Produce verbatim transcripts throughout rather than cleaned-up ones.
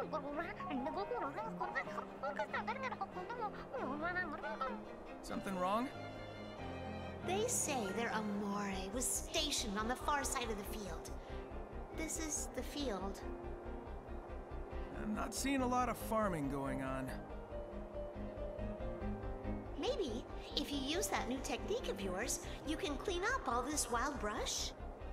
Something wrong? They say their Amore was stationed on the far side of the field. This is the field. I'm not seeing a lot of farming going on. Maybe, if you use that new technique of yours, you can clean up all this wild brush?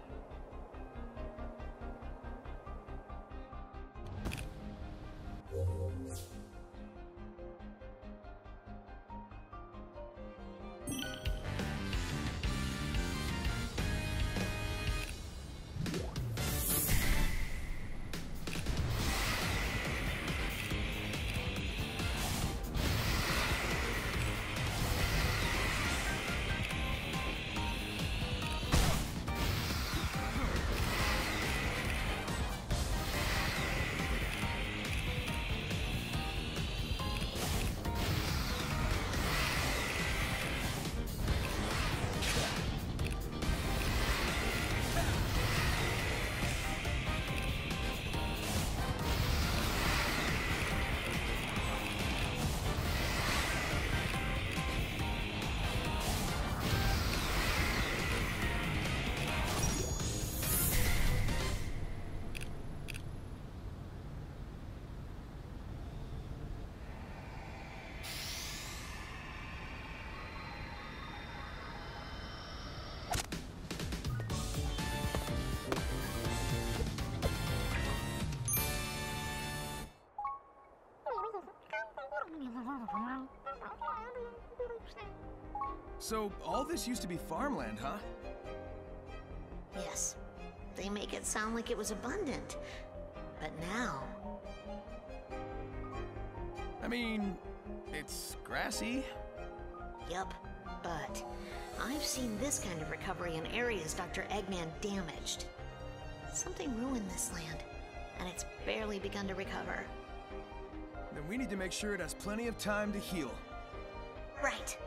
So, all this used to be farmland, huh? Yes. They make it sound like it was abundant. But now... I mean, it's grassy. Yup. But I've seen this kind of recovery in areas Doctor Eggman damaged. Something ruined this land, and it's barely begun to recover. Then we need to make sure it has plenty of time to heal. Right.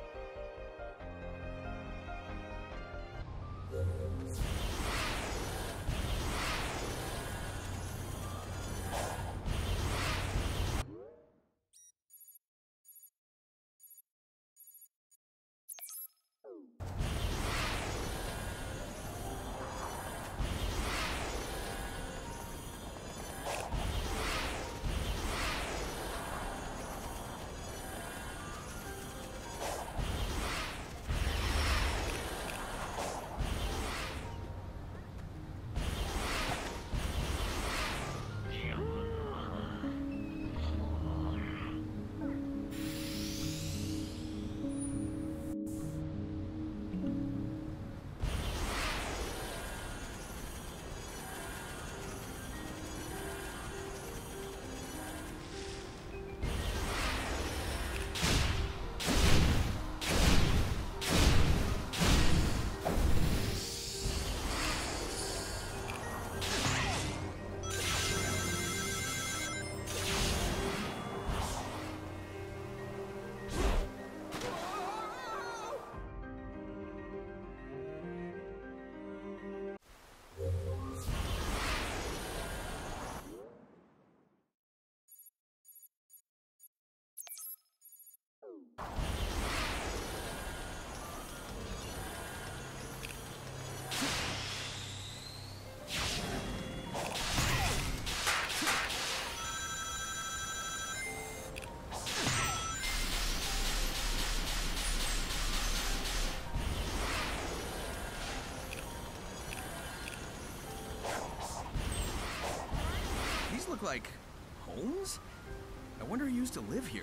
Look like homes? I wonder who used to live here.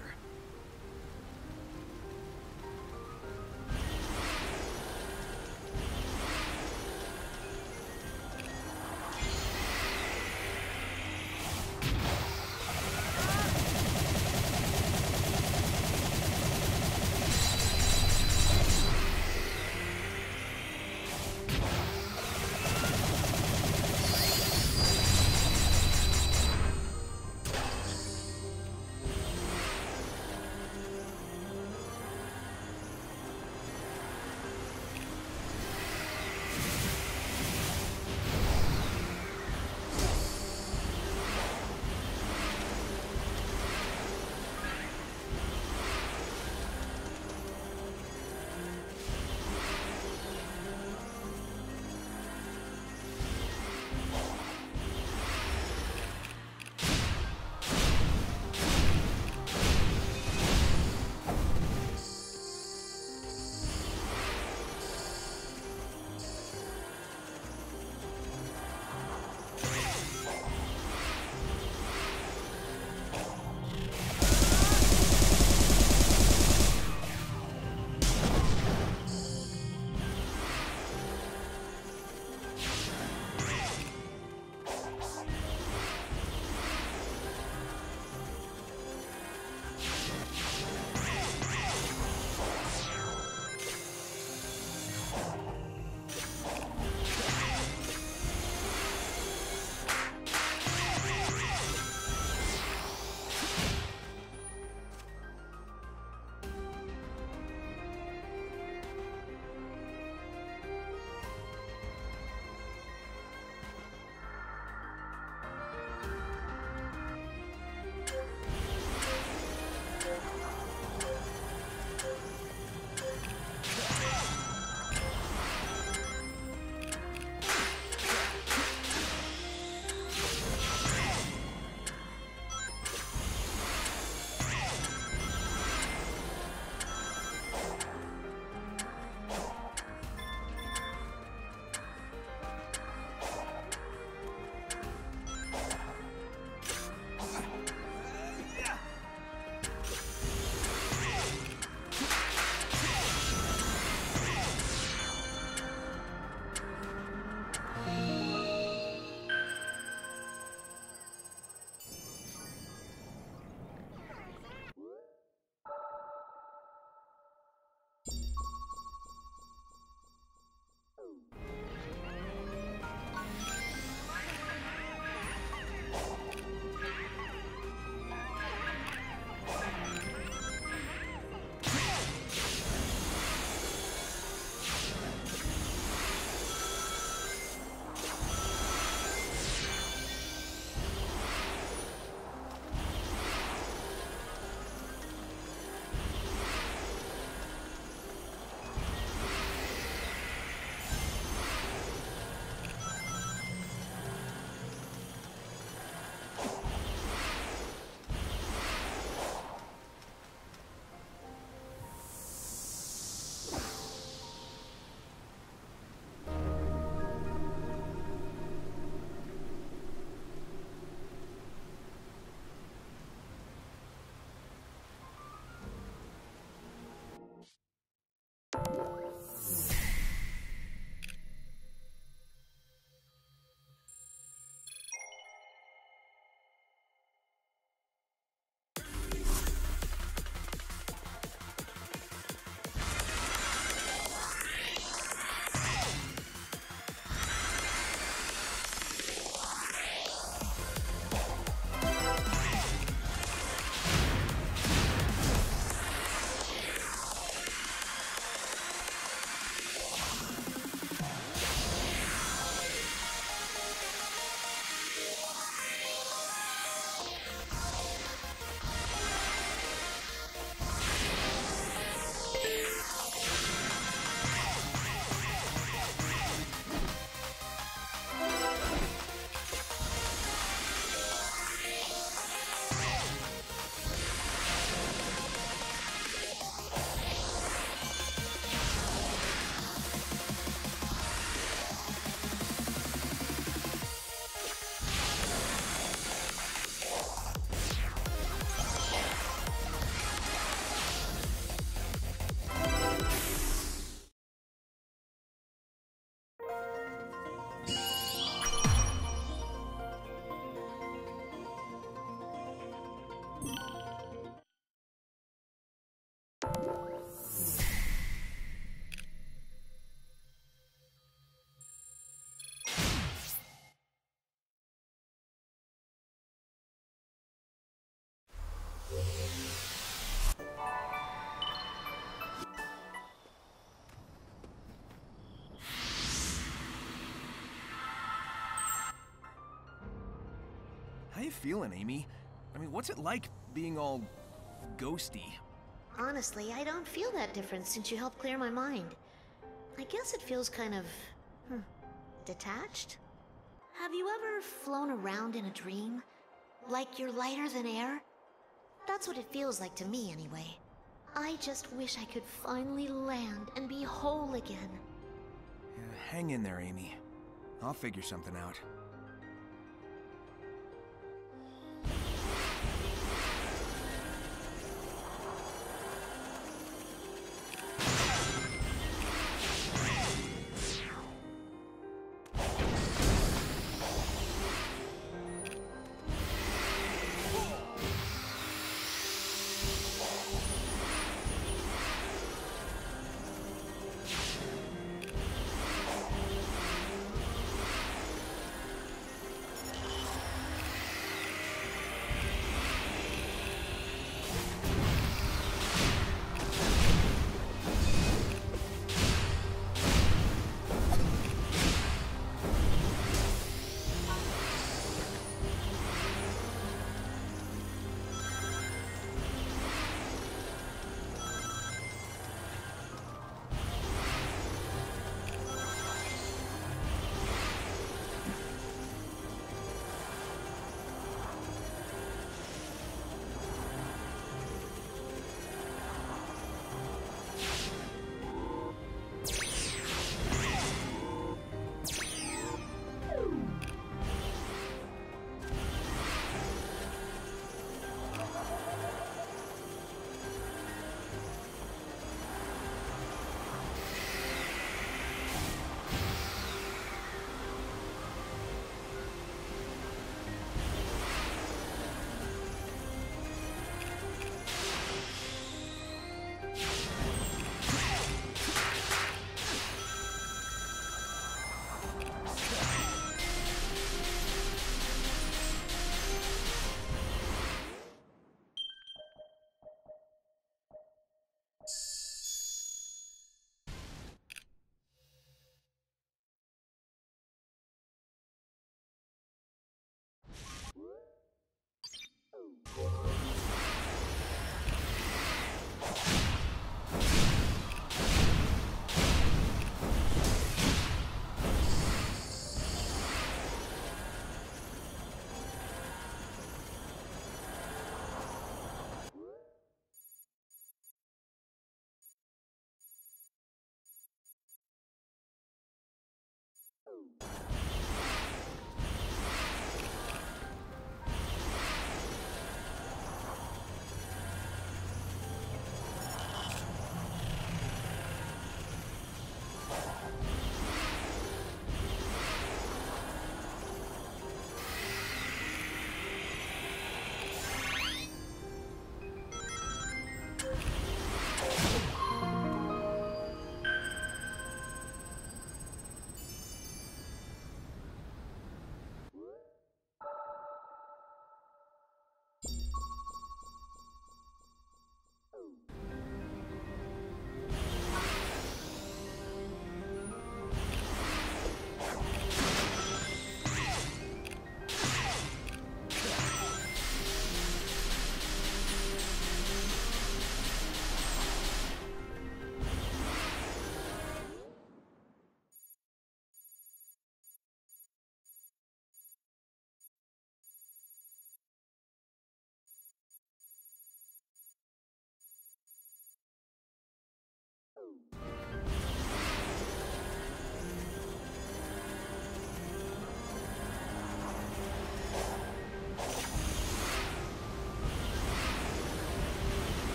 you feeling, Amy? I mean, what's it like being all ghosty? Honestly, I don't feel that different since you helped clear my mind. I guess it feels kind of... Hmm, detached? Have you ever flown around in a dream? Like you're lighter than air? That's what it feels like to me, anyway. I just wish I could finally land and be whole again. Yeah, hang in there, Amy. I'll figure something out.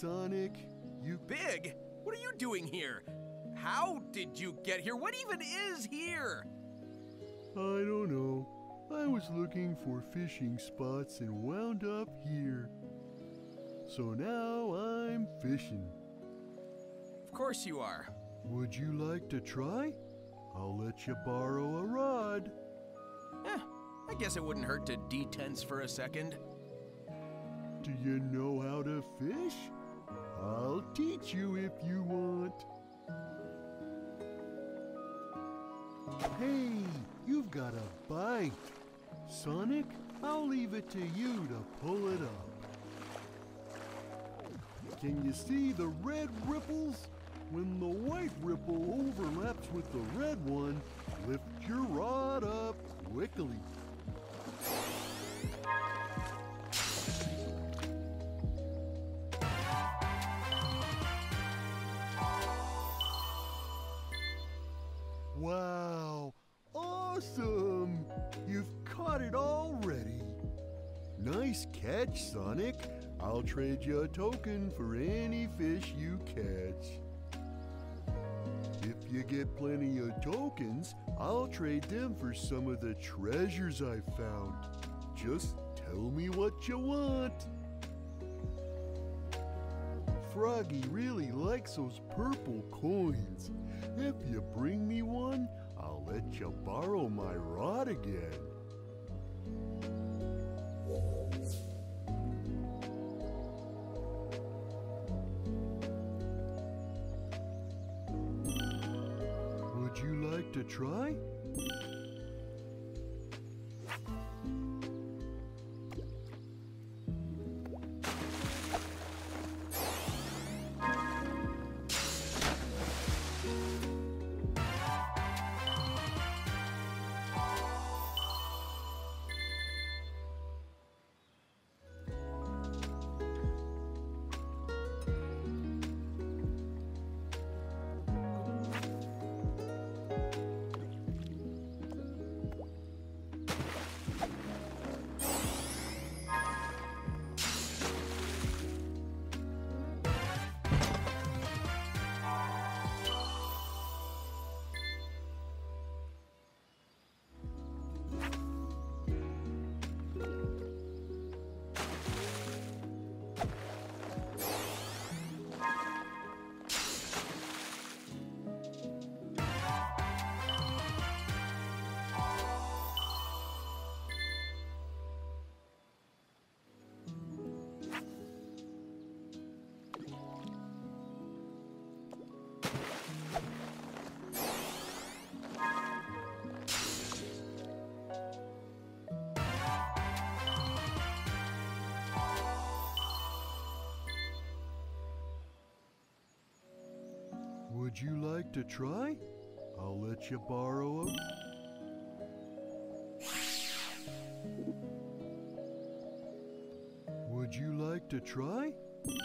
Sonic. You... Big? What are you doing here? How did you get here? What even is here? I don't know. I was looking for fishing spots and wound up here. So now I'm fishing. Of course you are. Would you like to try? I'll let you borrow a rod. Eh, I guess it wouldn't hurt to detense for a second. Do you know how to fish? I'll teach you if you want. Hey, you've got a bite. Sonic, I'll leave it to you to pull it up. Can you see the red ripples? When the white ripple overlaps with the red one, lift your rod up quickly. Wow, awesome! You've caught it already. Nice catch, Sonic. I'll trade you a token for any fish you catch. If you get plenty of tokens, I'll trade them for some of the treasures I found. Just tell me what you want. Froggy really likes those purple coins. If you bring me one, I'll let you borrow my rod again. Would you like to try? Would you like to try? I'll let you borrow a... Would you like to try?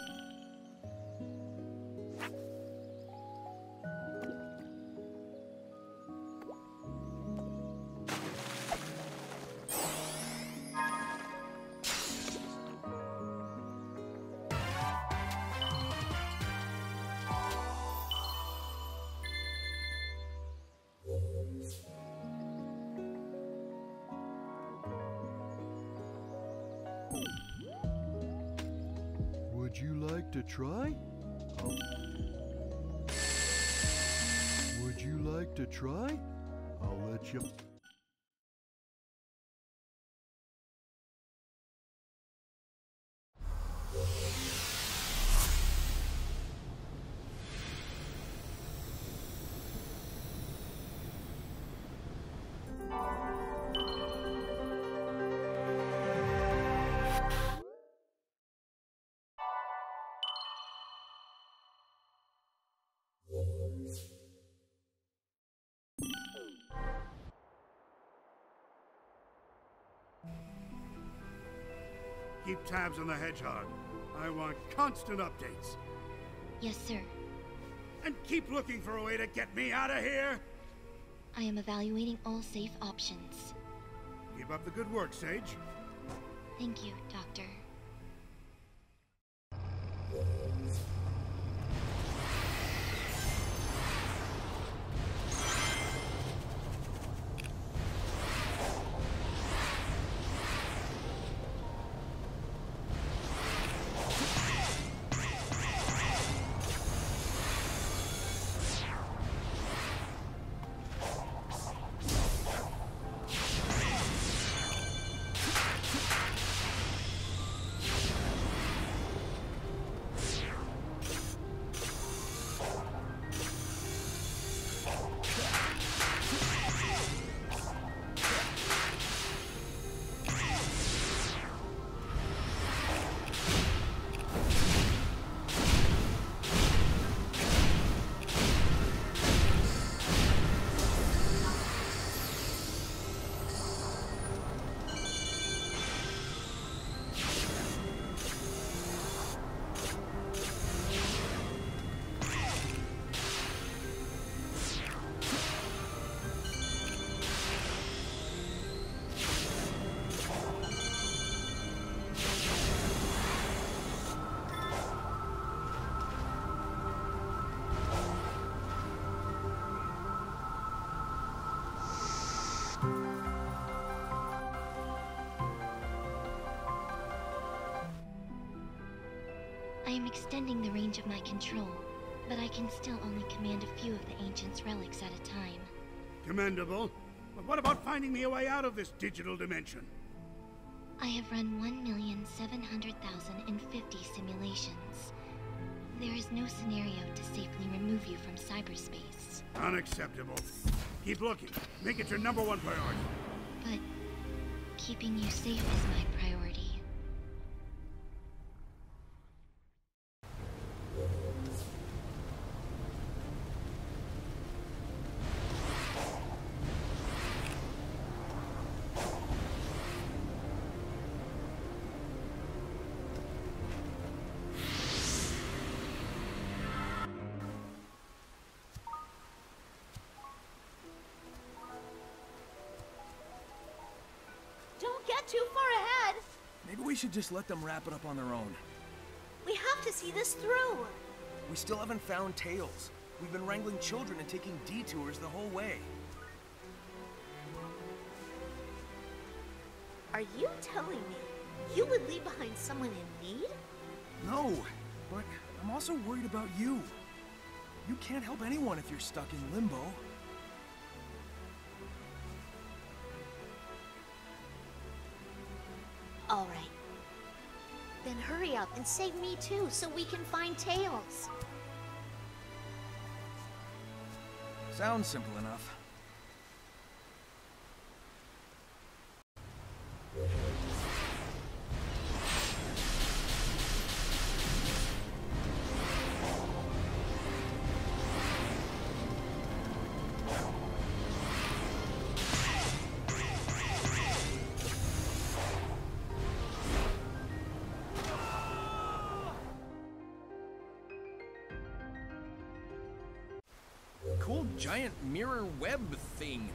Would you like to try? I'll... Would you like to try? I'll let you... Keep tabs on the Hedgehog. I want constant updates. Yes, sir. And keep looking for a way to get me out of here! I am evaluating all safe options. Keep up the good work, Sage. Thank you, Doctor. extending the range of my control, but I can still only command a few of the Ancient's relics at a time. Commendable. But what about finding me a way out of this digital dimension? I have run one million seven hundred thousand fifty simulations. There is no scenario to safely remove you from cyberspace. Unacceptable. Keep looking. Make it your number one priority. But keeping you safe is my priority. Don't get too far ahead. Maybe we should just let them wrap it up on their own. We have to see this through. We still haven't found Tails. We've been wrangling children and taking detours the whole way. Are you telling me you would leave behind someone in need? No, but I'm also worried about you. You can't help anyone if you're stuck in limbo. All right. Then hurry up and save me too, so we can find Tails. Sounds simple enough. Cool giant mirror web thing.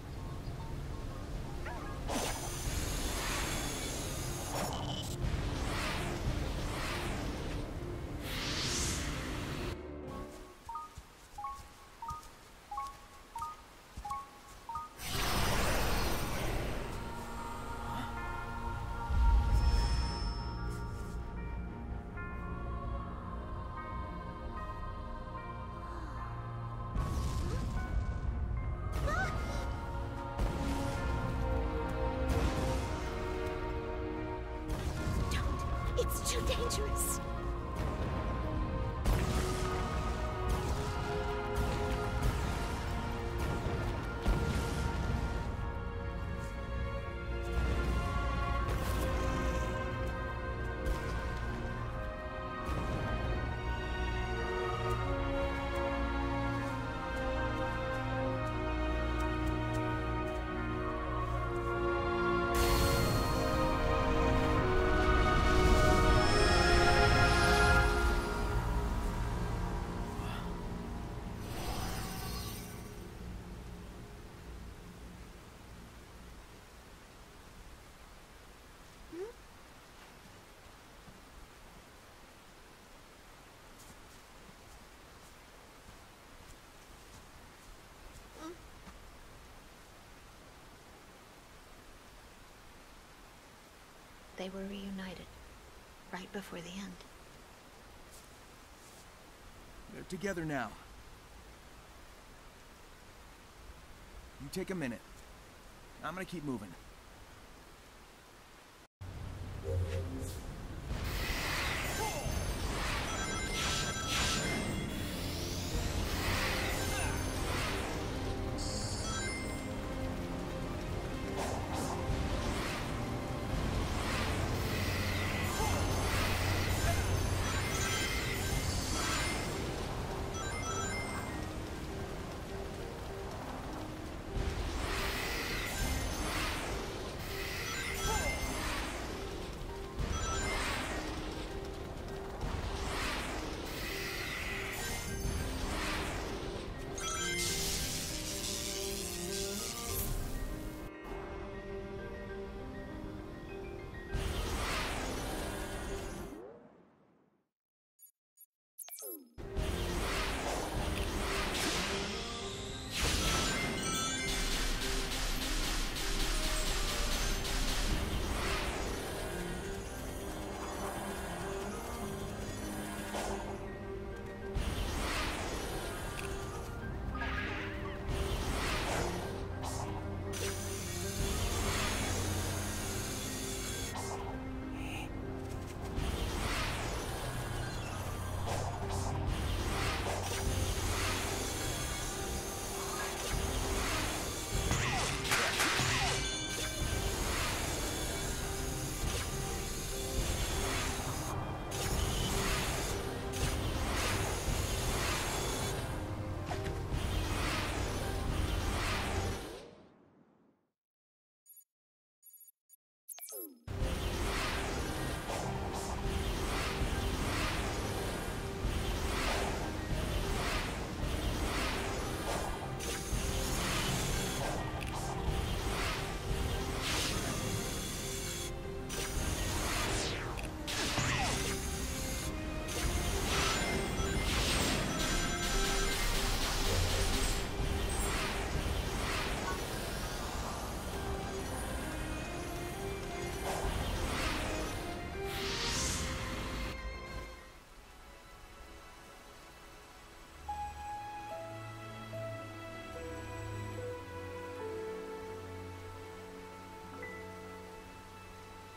It's too dangerous. They were reunited, right before the end. They're together now. You take a minute. I'm gonna keep moving.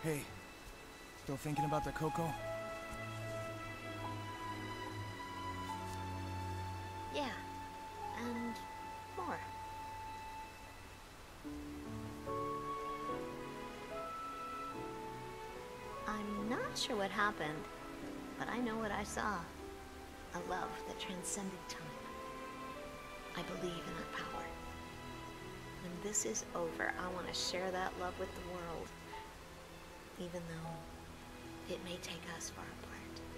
Hey, still thinking about the Coco? Yeah, and more. I'm not sure what happened, but I know what I saw. A love that transcended time. I believe in that power. When this is over, I want to share that love with the world, even though it may take us far apart.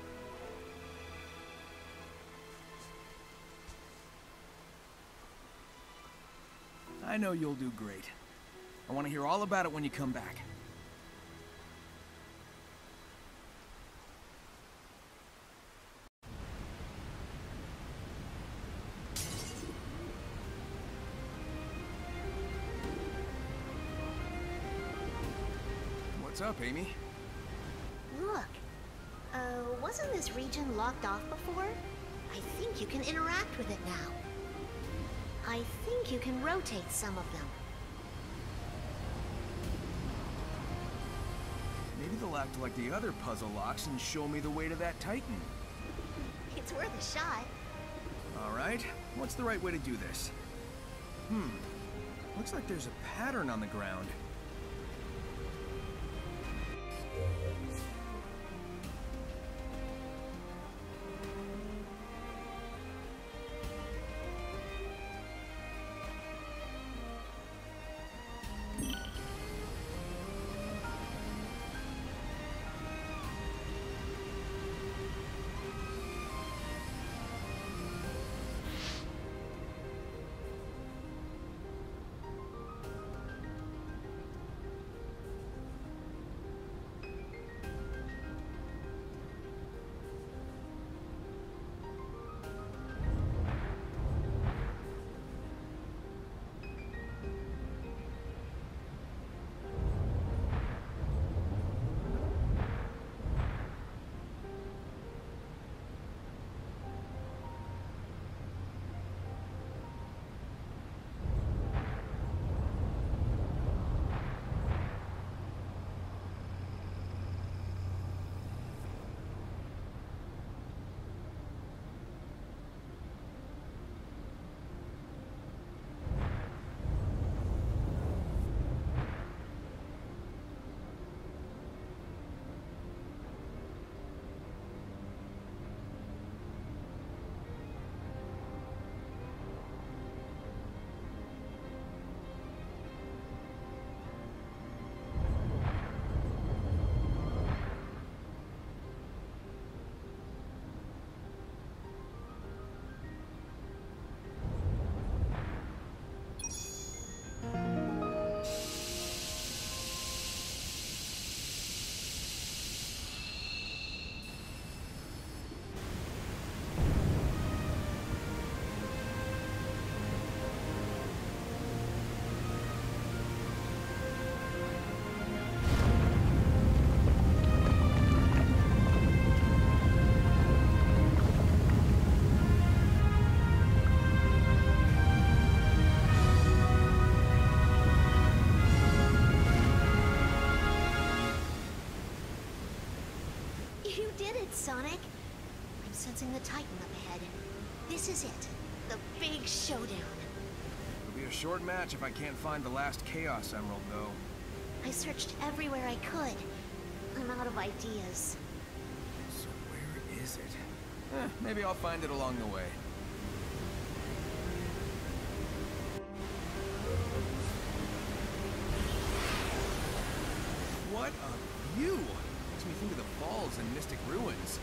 I know you'll do great. I want to hear all about it when you come back. What's up, Amy? Look, uh, wasn't this region locked off before? I think you can interact with it now. I think you can rotate some of them. Maybe they'll act like the other puzzle locks and show me the way to that Titan. It's worth a shot. All right, what's the right way to do this? Hmm, looks like there's a pattern on the ground. Sonic. I'm sensing the Titan up ahead. This is it. The big showdown. It'll be a short match if I can't find the last Chaos Emerald, though. I searched everywhere I could. I'm out of ideas. So where is it? Eh, maybe I'll find it along the way. What a view! Makes me think of the falls and Mystic Ruins.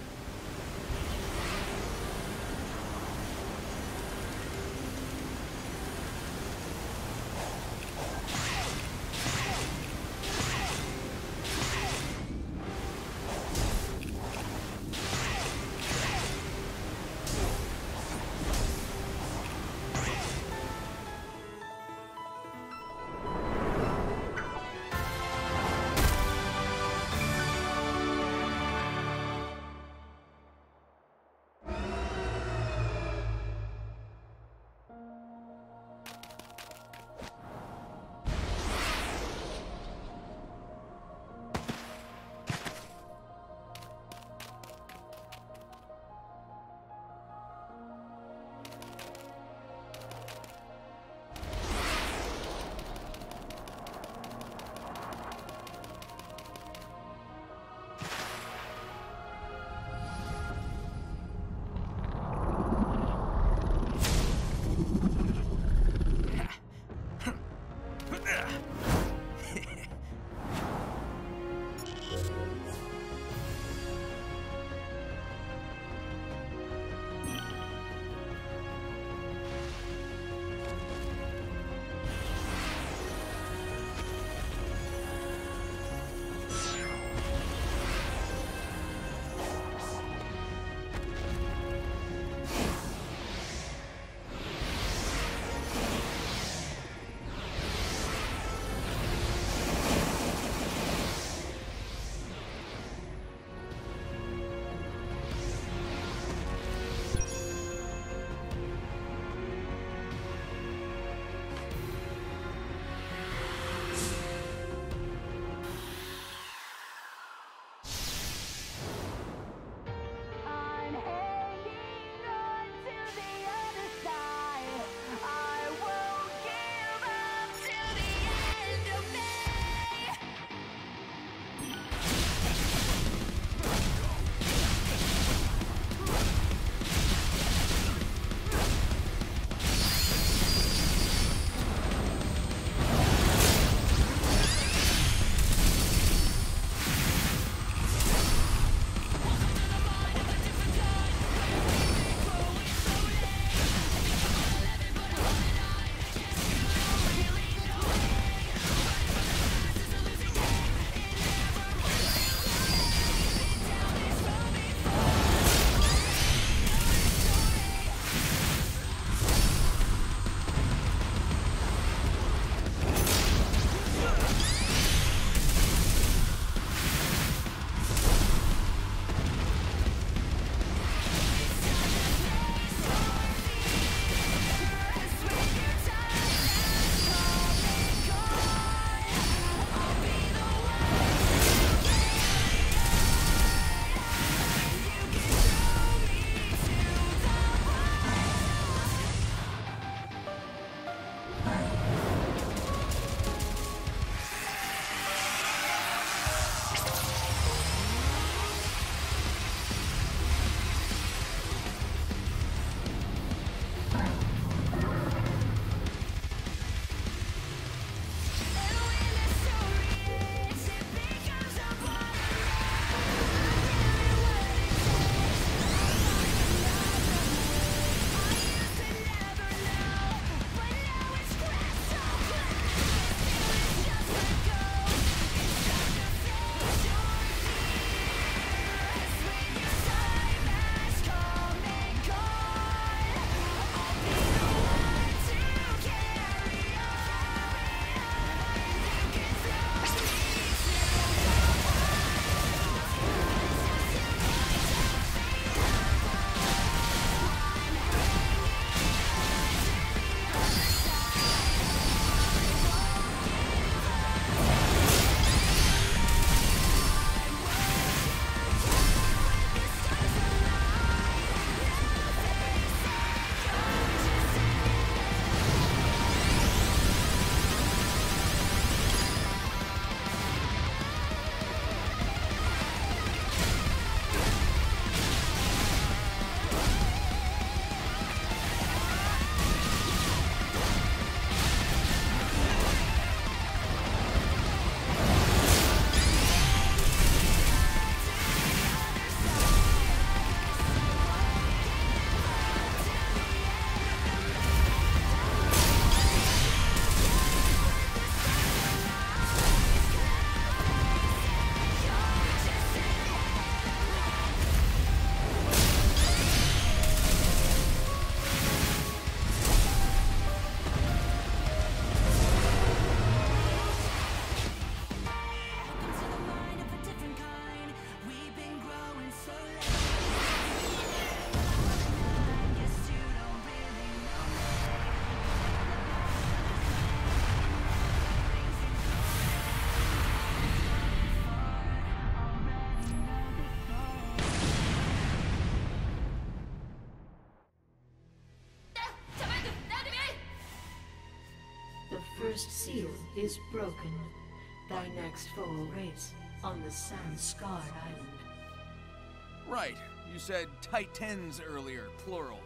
first seal is broken. Thy next foe awaits on the sand-scarred island. Right. You said Titans earlier, plural.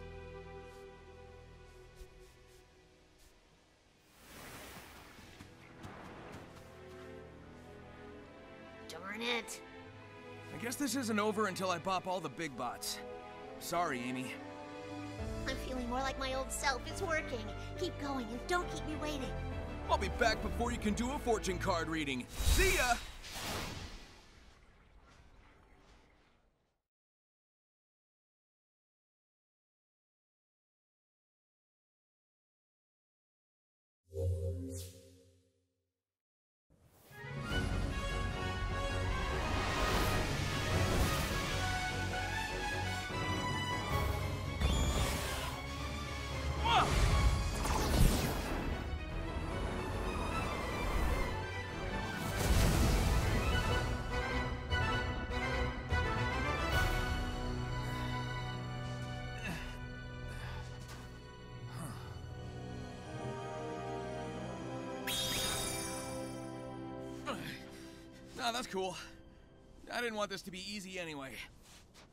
Darn it. I guess this isn't over until I pop all the big bots. Sorry, Amy. I'm feeling more like my old self. It's working. Keep going and don't keep me waiting. I'll be back before you can do a fortune card reading. See ya! Nah, that's cool. I didn't want this to be easy anyway.